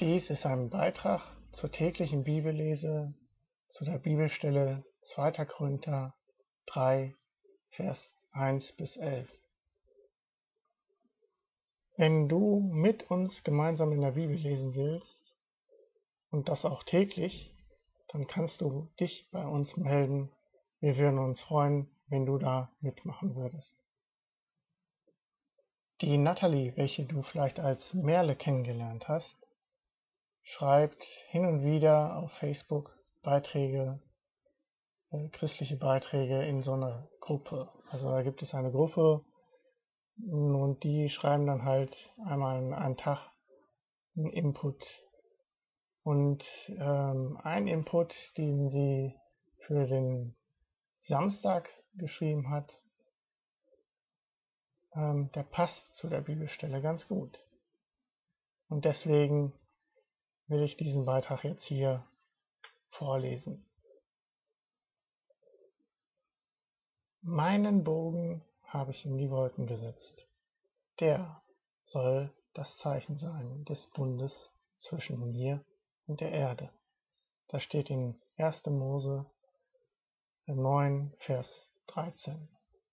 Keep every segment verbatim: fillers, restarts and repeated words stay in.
Dies ist ein Beitrag zur täglichen Bibellese zu der Bibelstelle zweiter Korinther drei, Vers eins bis elf. Wenn du mit uns gemeinsam in der Bibel lesen willst und das auch täglich, dann kannst du dich bei uns melden. Wir würden uns freuen, wenn du da mitmachen würdest. Die Natalie, welche du vielleicht als Merle kennengelernt hast, schreibt hin und wieder auf Facebook Beiträge, äh, christliche Beiträge in so einer Gruppe. Also da gibt es eine Gruppe und die schreiben dann halt einmal einen Tag einen Input. Und ähm, ein Input, den sie für den Samstag geschrieben hat, ähm, der passt zu der Bibelstelle ganz gut. Und deswegen will ich diesen Beitrag jetzt hier vorlesen. Meinen Bogen habe ich in die Wolken gesetzt. Der soll das Zeichen sein des Bundes zwischen mir und der Erde. Das steht in erster Mose neun, Vers dreizehn.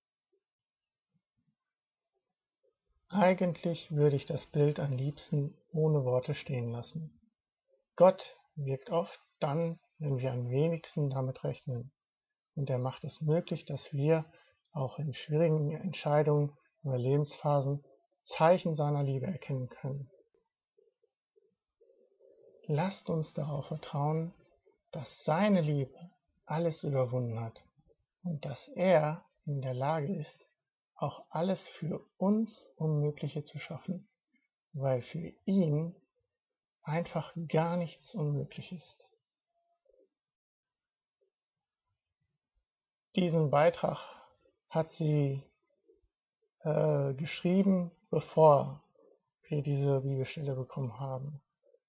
Eigentlich würde ich das Bild am liebsten ohne Worte stehen lassen. Gott wirkt oft dann, wenn wir am wenigsten damit rechnen. Und er macht es möglich, dass wir auch in schwierigen Entscheidungen oder Lebensphasen Zeichen seiner Liebe erkennen können. Lasst uns darauf vertrauen, dass seine Liebe alles überwunden hat und dass er in der Lage ist, auch alles für uns Unmögliche zu schaffen, weil für ihn einfach gar nichts unmöglich ist. Diesen Beitrag hat sie äh, geschrieben, bevor wir diese Bibelstelle bekommen haben.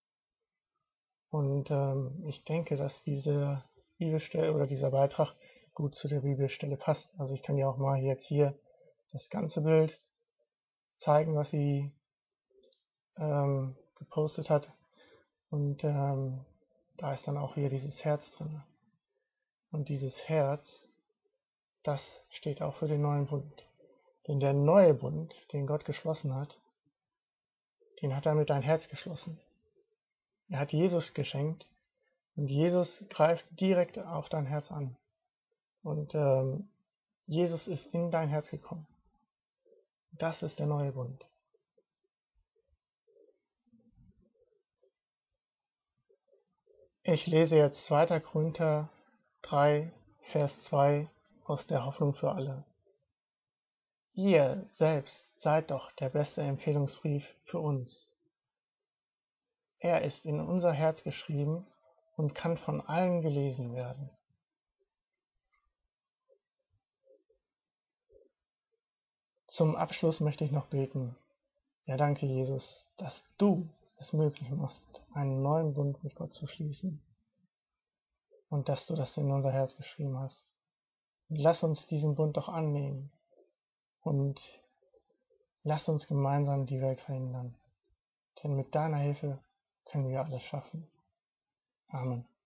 Und ähm, ich denke, dass diese Bibelstelle oder dieser Beitrag gut zu der Bibelstelle passt. Also ich kann ja auch mal jetzt hier das ganze Bild zeigen, was sie ähm, gepostet hat. Und ähm, da ist dann auch hier dieses Herz drin. Und dieses Herz, das steht auch für den neuen Bund. Denn der neue Bund, den Gott geschlossen hat, den hat er mit dein Herz geschlossen. Er hat Jesus geschenkt und Jesus greift direkt auf dein Herz an. Und ähm, Jesus ist in dein Herz gekommen. Das ist der neue Bund. Ich lese jetzt zweiter Korinther drei, Vers zwei aus der Hoffnung für alle. Ihr selbst seid doch der beste Empfehlungsbrief für uns. Er ist in unser Herz geschrieben und kann von allen gelesen werden. Zum Abschluss möchte ich noch beten. Ja, danke Jesus, dass du es möglich machst, einen neuen Bund mit Gott zu schließen und dass du das in unser Herz geschrieben hast. Und lass uns diesen Bund doch annehmen und lass uns gemeinsam die Welt verändern. Denn mit deiner Hilfe können wir alles schaffen. Amen.